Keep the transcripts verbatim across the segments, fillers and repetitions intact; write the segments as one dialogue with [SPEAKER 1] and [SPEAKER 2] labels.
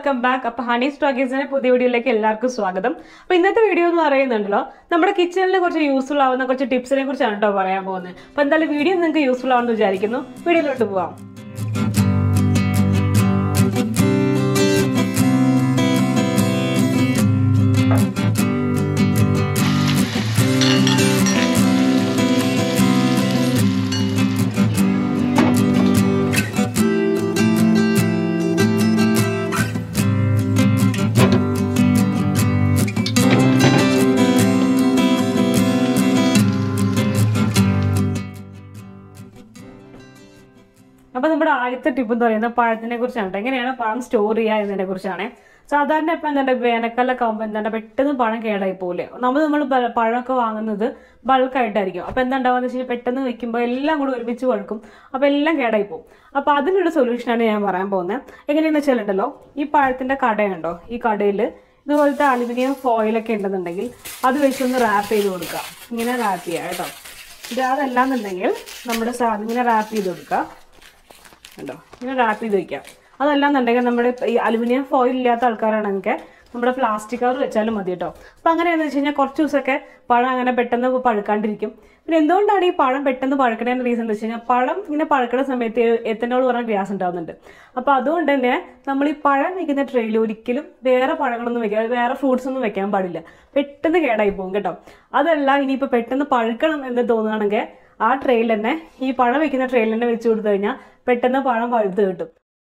[SPEAKER 1] welcome back. Now, HONEYS Talkies in a new video. Like, welcome. So, in this video, we will our kitchen useful tips and tips. So, this video is useful. Video. അപ്പോൾ നമ്മുടെ ആദ്യത്തെ tip എന്ന് പറയുന്നത് പഴത്തിനെ കുറിച്ചാണ്. എങ്ങനെയാണ് പഴം store ചെയ്യുക എന്നതിനെ കുറിച്ചാണ്. സാധാരണ ഇപ്പം എന്താ വേനൽക്കാലമൊക്കെ ആകുമ്പോൾ എന്താണ് പെട്ടെന്ന് പഴം കേടായി പോകില്ലേ. നമ്മൾ നമ്മൾ പഴമൊക്കെ വാങ്ങുന്നത് ബൾക്കായിട്ടായിരിക്കും. അപ്പോൾ എന്താ ഉണ്ടാവുകയെന്ന് വെച്ച് കഴിഞ്ഞാൽ പെട്ടെന്ന് വെക്കുമ്പോൾ എല്ലാം കൂടി ഒരുമിച്ച് വഴുക്കും. അപ്പോൾ എല്ലാം കേടായി പോകും. അപ്പോൾ അതിനുള്ള സൊല്യൂഷനാണ് ഞാൻ പറയാൻ പോകുന്നത്. എങ്ങനെയാണെന്ന് വെച്ചാലുണ്ടല്ലോ, ഈ പഴത്തിൻ്റെ കടയുണ്ടോ, ഈ കടയിൽ ഇതുപോലത്തെ അലുമിനിയം ഫോയിലൊക്കെ ഉണ്ടെന്നുണ്ടെങ്കിൽ അത് വെച്ചൊന്ന് റാപ്പ് ചെയ്ത് കൊടുക്കുക. ഇങ്ങനെ റാപ്പ് ചെയ്യുക കേട്ടോ. ഇത് അതല്ലാന്നുണ്ടെങ്കിൽ നമ്മുടെ സാധനം ഇങ്ങനെ റാപ്പ് ചെയ്ത് കൊടുക്കുക ണ്ടോ ഇങ്ങനെ റാപ്പ് ചെയ്ത് വയ്ക്കാം. അതല്ലാന്നുണ്ടെങ്കിൽ നമ്മുടെ ഈ അലുമിനിയം ഫോയിൽ ഇല്ലാത്ത ആൾക്കാരാണെങ്കിൽ നമ്മുടെ പ്ലാസ്റ്റിക് കവർ വെച്ചാലും മതി കേട്ടോ. അപ്പം അങ്ങനെയാണെന്ന് വെച്ച് കഴിഞ്ഞാൽ കുറച്ച് ദിവസമൊക്കെ പഴം അങ്ങനെ പെട്ടെന്ന് പഴുക്കാണ്ടിരിക്കും. പിന്നെ എന്തുകൊണ്ടാണ് ഈ പഴം പെട്ടെന്ന് പഴുക്കണേന്ന് റീസൺ എന്ന് വെച്ച് കഴിഞ്ഞാൽ പഴം ഇങ്ങനെ പഴുക്കുന്ന സമയത്ത് എത്തനോൾ പറഞ്ഞ ഗ്യാസ് ഉണ്ടാകുന്നുണ്ട്. അപ്പോൾ അതുകൊണ്ട് തന്നെ നമ്മൾ ഈ പഴം വയ്ക്കുന്ന ട്രെയിൽ ഒരിക്കലും വേറെ പഴങ്ങളൊന്നും വെക്കാൻ വേറെ ഫ്രൂട്ട്സ് ഒന്നും വെക്കാൻ പാടില്ല. പെട്ടെന്ന് കേടായി പോകും കേട്ടോ. അതല്ല ഇനിയിപ്പോൾ പെട്ടെന്ന് പഴുക്കണം എന്ന് തോന്നുകയാണെങ്കിൽ ആ ട്രെയിൽ തന്നെ ഈ പഴം വെക്കുന്ന ട്രെയിൽ തന്നെ വെച്ച് കൊടുത്തു കഴിഞ്ഞാൽ പെട്ടെന്ന് പഴം പഴുത്ത് കിട്ടും.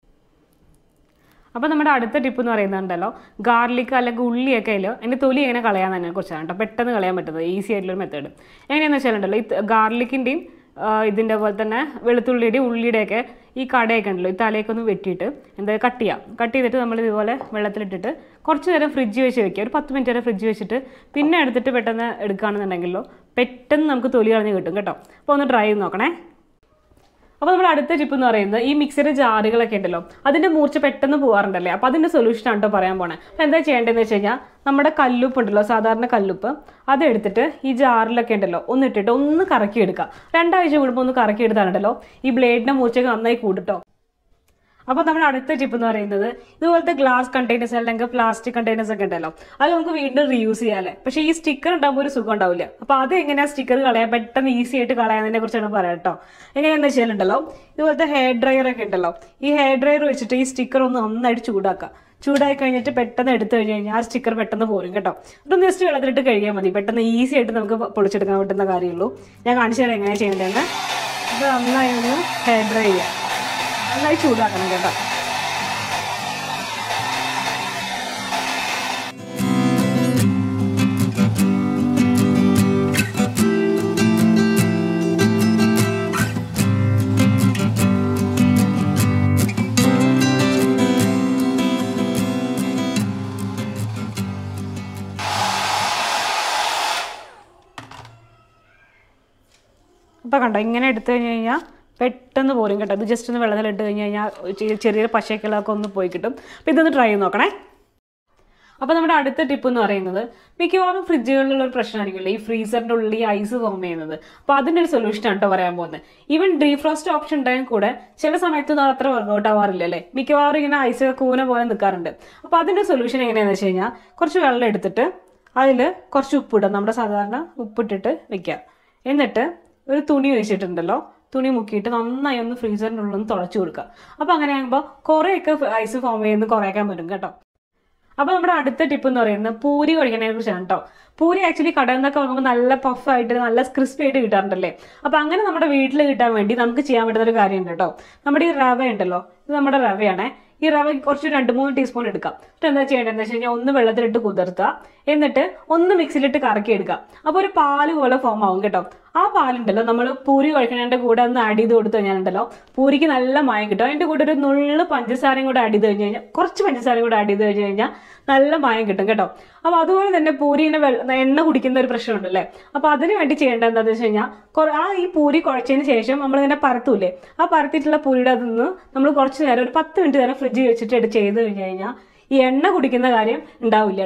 [SPEAKER 1] അപ്പോൾ നമ്മുടെ അടുത്ത ടിപ്പ് എന്ന് പറയുന്നുണ്ടല്ലോ, ഗാർലിക് അല്ലെങ്കിൽ ഉള്ളിയൊക്കെ അല്ലോ അതിൻ്റെ തൊലി എങ്ങനെ കളയാമെന്നതിനെ കുറിച്ചാണ് കേട്ടോ. പെട്ടെന്ന് കളയാൻ പറ്റുന്നത് ഈസി ആയിട്ടുള്ളൊരു മെത്തേഡ്. എങ്ങനെയാണെന്ന് വെച്ചാലുണ്ടല്ലോ, ഈ ഗാർലിക്കിൻ്റെയും ഇതിൻ്റെ പോലെ തന്നെ വെളുത്തുള്ളിയുടെയും ഉള്ളിയുടെയൊക്കെ ഈ കടയൊക്കെ ഉണ്ടല്ലോ, ഈ തലയൊക്കെ ഒന്ന് വെട്ടിയിട്ട് എന്താ കട്ട് ചെയ്യാം. കട്ട് ചെയ്തിട്ട് നമ്മൾ ഇതുപോലെ വെള്ളത്തിലിട്ടിട്ട് കുറച്ച് നേരം ഫ്രിഡ്ജ് വെച്ച് വെക്കുക. ഒരു പത്ത് മിനിറ്റ് വരെ ഫ്രിഡ്ജ് വെച്ചിട്ട് പിന്നെ എടുത്തിട്ട് പെട്ടെന്ന് എടുക്കുകയാണെന്നുണ്ടെങ്കിലോ പെട്ടെന്ന് നമുക്ക് തൊലി കളഞ്ഞ് കിട്ടും കേട്ടോ. അപ്പോൾ ഒന്ന് ട്രൈ ചെയ്ത് നോക്കണേ. അപ്പോൾ നമ്മുടെ അടുത്ത ടിപ്പ് എന്ന് പറയുന്നത്, ഈ മിക്സിയുടെ ജാറുകളൊക്കെ ഉണ്ടല്ലോ അതിൻ്റെ മൂർച്ച പെട്ടെന്ന് പോകാറുണ്ടല്ലേ. അപ്പോൾ അതിൻ്റെ സൊല്യൂഷനാണ് കേട്ടോ പറയാൻ പോണേ. അപ്പോൾ എന്താ ചെയ്യേണ്ടതെന്ന് വെച്ച് കഴിഞ്ഞാൽ നമ്മുടെ കല്ലുപ്പ് ഉണ്ടല്ലോ, സാധാരണ കല്ലുപ്പ് അതെടുത്തിട്ട് ഈ ജാറിലൊക്കെ ഉണ്ടല്ലോ ഒന്ന് ഇട്ടിട്ട് ഒന്ന് കറക്കി എടുക്കുക. രണ്ടാഴ്ച കൂടുമ്പോൾ ഒന്ന് കറക്കി എടുത്താണല്ലോ ഈ ബ്ലേഡിൻ്റെ മൂർച്ചയൊക്കെ നന്നായി കൂടിട്ടോ. അപ്പോൾ നമ്മുടെ അടുത്ത ടിപ്പ് എന്ന് പറയുന്നത്, ഇതുപോലത്തെ ഗ്ലാസ് കണ്ടെയ്നേഴ്സ് അല്ലെങ്കിൽ പ്ലാസ്റ്റിക് കണ്ടെയ്നേഴ്സ് ഒക്കെ ഉണ്ടല്ലോ അത് നമുക്ക് വീണ്ടും റീയൂസ് ചെയ്യാമല്ലേ. പക്ഷേ ഈ സ്റ്റിക്കർ ഉണ്ടാകുമ്പോൾ ഒരു സുഖം ഉണ്ടാവില്ല. അപ്പോൾ അത് എങ്ങനെയാണ് സ്റ്റിക്കർ കളയാൻ പെട്ടെന്ന് ഈസി ആയിട്ട് കളയാന്നതിനെ കുറിച്ചാണ് പറയാം കേട്ടോ. എങ്ങനെയാണെന്ന് വെച്ചാലുണ്ടല്ലോ, ഇതുപോലത്തെ ഹെയർ ഡ്രയർ ഒക്കെ ഉണ്ടല്ലോ, ഈ ഹെയർ ഡ്രയർ വെച്ചിട്ട് ഈ സ്റ്റിക്കർ ഒന്ന് നന്നായിട്ട് ചൂടാക്കുക. ചൂടായി കഴിഞ്ഞിട്ട് പെട്ടെന്ന് എടുത്തു കഴിഞ്ഞ് കഴിഞ്ഞാൽ ആ സ്റ്റിക്കർ പെട്ടെന്ന് പോരും കേട്ടോ. ഇതൊന്ന് ജസ്റ്റ് വെള്ളത്തിലിട്ട് കഴിയാൽ മതി. പെട്ടെന്ന് ഈസി ആയിട്ട് നമുക്ക് പൊളിച്ചെടുക്കാൻ പറ്റുന്ന കാര്യമുള്ളൂ. ഞാൻ കാണിച്ചു തരാം എങ്ങനെയാണ് ചെയ്യേണ്ടതെന്ന്. ഇത് നന്നായി ഒന്ന് ഹെയർ ഡ്രൈ ചെയ്യുക, നന്നായി ചൂടാക്കണം കേട്ടോ. അപ്പോൾ കണ്ടോ ഇങ്ങനെ എടുത്തു കഴിഞ്ഞ് കഴിഞ്ഞാൽ പെട്ടെന്ന് പോരും കേട്ടോ. ഇത് ജസ്റ്റ് ഒന്ന് വെള്ളത്തിലിട്ട് കഴിഞ്ഞ് കഴിഞ്ഞാൽ ചെറിയൊരു പശയൊക്കെ ഒന്ന് പോയി കിട്ടും. അപ്പോൾ ഇതൊന്ന് ട്രൈ ചെയ്ത് നോക്കണേ. അപ്പോൾ നമ്മുടെ അടുത്ത ടിപ്പ് എന്ന് പറയുന്നത്, മിക്കവാറും ഫ്രിഡ്ജുകളിലുള്ള ഒരു പ്രശ്നമായിരിക്കുമല്ലോ ഈ ഫ്രീസറിൻ്റെ ഉള്ളിൽ ഈ ഐസ് ഫോം ചെയ്യുന്നത്. അപ്പോൾ അതിൻ്റെ ഒരു സൊല്യൂഷനാണ് കേട്ടോ പറയാൻ പോകുന്നത്. ഈവൻ ഡീഫ്രോസ്റ്റ് ഓപ്ഷൻ ഉണ്ടായാൽ കൂടെ ചില സമയത്തൊന്നും അത്ര വർക്കൗട്ട് ആവാറില്ല അല്ലേ. മിക്കവാറും ഇങ്ങനെ ഐസ് കൂന പോലെ നിൽക്കാറുണ്ട്. അപ്പോൾ അതിൻ്റെ സൊല്യൂഷൻ എങ്ങനെയാണെന്ന് വെച്ച് കഴിഞ്ഞാൽ, കുറച്ച് വെള്ളം എടുത്തിട്ട് അതിൽ കുറച്ച് ഉപ്പിടുക. നമ്മുടെ സാധാരണ ഉപ്പിട്ടിട്ട് വെക്കുക. എന്നിട്ട് ഒരു തുണി വെച്ചിട്ടുണ്ടല്ലോ, തുണി മുക്കിയിട്ട് നന്നായി ഒന്ന് ഫ്രീസറിൻ്റെ ഉള്ളിൽ നിന്ന് തുളച്ചു കൊടുക്കുക. അപ്പോൾ അങ്ങനെ ആകുമ്പോൾ കുറേയൊക്കെ ഐസ് ഫോം ചെയ്യുന്നത് കുറയ്ക്കാൻ പറ്റും കേട്ടോ. അപ്പോൾ നമ്മുടെ അടുത്ത ടിപ്പ് എന്ന് പറയുന്നത് പൂരി കഴിക്കുന്നതിനെ കുറിച്ചാണ് കേട്ടോ. പൂരി ആക്ച്വലി കടയിൽ നിന്നൊക്കെ വാങ്ങുമ്പോൾ നല്ല പഫായിട്ട് നല്ല ക്രിസ്പി ആയിട്ട് കിട്ടാറുണ്ടല്ലേ. അപ്പോൾ അങ്ങനെ നമ്മുടെ വീട്ടിൽ കിട്ടാൻ വേണ്ടി നമുക്ക് ചെയ്യാൻ പറ്റുന്ന ഒരു കാര്യമുണ്ട് കേട്ടോ. നമ്മുടെ ഈ റവ ഉണ്ടല്ലോ, ഇത് നമ്മുടെ റവയാണേ. ഈ റവ കുറച്ച് രണ്ട് മൂന്ന് ടീസ്പൂൺ എടുക്കാം. എന്നിട്ട് എന്താ ചെയ്യേണ്ടതെന്ന് വെച്ച് കഴിഞ്ഞാൽ ഒന്ന് വെള്ളത്തിലിട്ട് കുതിർത്തുക. എന്നിട്ട് ഒന്ന് മിക്സിയിലിട്ട് കറക്കി എടുക്കുക. അപ്പോൾ ഒരു പാല് പോലെ ഫോം ആവും കേട്ടോ. ആ പാലുണ്ടല്ലോ നമ്മൾ പൂരി കഴിക്കുന്നതിൻ്റെ കൂടെ ഒന്ന് ആഡ് ചെയ്ത് കൊടുത്തു കഴിഞ്ഞാലുണ്ടല്ലോ പൂരിക്ക് നല്ല മയം കിട്ടും. അതിൻ്റെ കൂടെ ഒരു നുള്ളു പഞ്ചസാരയും കൂടെ ആഡ് ചെയ്ത് കഴിഞ്ഞ് കഴിഞ്ഞാൽ കുറച്ച് പഞ്ചസാരയും കൂടെ ആഡ് ചെയ്ത് കഴിഞ്ഞ് കഴിഞ്ഞാൽ നല്ല മയം കിട്ടും കേട്ടോ. അപ്പോൾ അതുപോലെ തന്നെ പൂരി ഇങ്ങനെ എണ്ണ കുടിക്കുന്ന ഒരു പ്രശ്നമുണ്ടല്ലേ. അപ്പോൾ അതിന് വേണ്ടി ചെയ്യേണ്ടത് എന്താണെന്ന് വെച്ച് കഴിഞ്ഞാൽ, ആ ഈ പൂരി കുഴച്ചതിന് ശേഷം നമ്മളിങ്ങനെ പരത്തൂല്ലേ, ആ പരത്തിയിട്ടുള്ള പൂരിയുടെ അതിൽ നിന്ന് നമ്മൾ കുറച്ച് നേരം ഒരു പത്ത് മിനിറ്റ് നേരം ഫ്രിഡ്ജിൽ വെച്ചിട്ട് എടുത്ത് ചെയ്ത് കഴിഞ്ഞ് കഴിഞ്ഞാൽ ഈ എണ്ണ കുടിക്കുന്ന കാര്യം ഉണ്ടാവില്ല.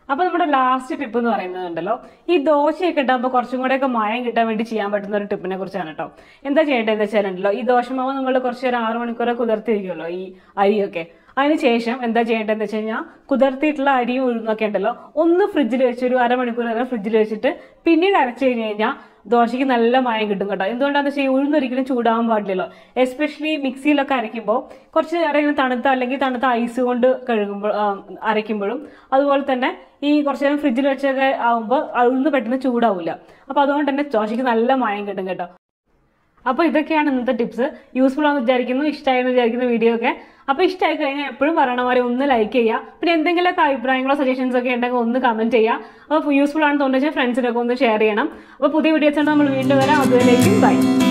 [SPEAKER 1] അപ്പോൾ നമ്മുടെ ലാസ്റ്റ് ടിപ്പ് എന്ന് പറയുന്നതുണ്ടല്ലോ, ഈ ദോശയൊക്കെ ഇട്ടാകുമ്പോൾ കുറച്ചും കൂടെയൊക്കെ മയം കിട്ടാൻ വേണ്ടി ചെയ്യാൻ പറ്റുന്ന ഒരു ടിപ്പിനെ കുറിച്ചാണ് കേട്ടോ. എന്താ ചെയ്യേണ്ടതെന്ന് വെച്ചാലുണ്ടല്ലോ, ഈ ദോശമാവ് നമ്മൾ കുറച്ച് ഒരു ആറ് മണിക്കൂറെ കുതിർത്തിരിക്കുമല്ലോ ഈ അരിയൊക്കെ. അതിന് ശേഷം എന്താ ചെയ്യേണ്ടതെന്ന് വെച്ച് കഴിഞ്ഞാൽ കുതിർത്തിയിട്ടുള്ള അരിയും ഉഴുന്നൊക്കെ ഉണ്ടല്ലോ ഒന്ന് ഫ്രിഡ്ജിൽ വെച്ച് ഒരു അരമണിക്കൂർ വരെ ഫ്രിഡ്ജിൽ വെച്ചിട്ട് പിന്നീട് അരച്ചു കഴിഞ്ഞ് കഴിഞ്ഞാൽ ദോശയ്ക്ക് നല്ല മയം കിട്ടും കേട്ടോ. എന്തുകൊണ്ടാണെന്ന് വെച്ചാൽ ഉഴുന്നൊരിക്കലും ചൂടാവാൻ പാടില്ലല്ലോ. എസ്പെഷ്യലി മിക്സിയിലൊക്കെ അരയ്ക്കുമ്പോൾ കുറച്ച് നേരം ഇങ്ങനെ തണുത്ത അല്ലെങ്കിൽ തണുത്ത ഐസ് കൊണ്ട് കഴുകുമ്പോൾ അരയ്ക്കുമ്പോഴും അതുപോലെ തന്നെ ഈ കുറച്ച് നേരം ഫ്രിഡ്ജിൽ വെച്ചൊക്കെ ആകുമ്പോൾ ഉഴുന്ന് പെട്ടെന്ന് ചൂടാവില്ല. അപ്പോൾ അതുകൊണ്ട് തന്നെ ദോശയ്ക്ക് നല്ല മയം കിട്ടും കേട്ടോ. അപ്പോൾ ഇതൊക്കെയാണ് ഇന്നത്തെ ടിപ്സ്. യൂസ്ഫുൾ ആണെന്ന് വിചാരിക്കുന്നു, ഇഷ്ടമായെന്ന് വിചാരിക്കുന്ന വീഡിയോ ഒക്കെ. അപ്പോൾ ഇഷ്ടമായി കഴിഞ്ഞാൽ എപ്പോഴും പറയണ പോലെ ഒന്ന് ലൈക്ക് ചെയ്യുക. പിന്നെ എന്തെങ്കിലുമൊക്കെ അഭിപ്രായങ്ങളോ സജഷൻസ് ഒക്കെ ഉണ്ടെങ്കിൽ ഒന്ന് കമൻറ്റ് ചെയ്യുക. അപ്പോൾ യൂസ്ഫുൾ ആണെന്ന് തോന്നുന്നു വെച്ചാൽ ഫ്രണ്ട്സിനൊക്കെ ഒന്ന് ഷെയർ ചെയ്യണം. അപ്പോൾ പുതിയ വീഡിയോസ് ഉണ്ട് നമ്മൾ വീണ്ടും വരാം. അതുവരേക്കും ബൈ.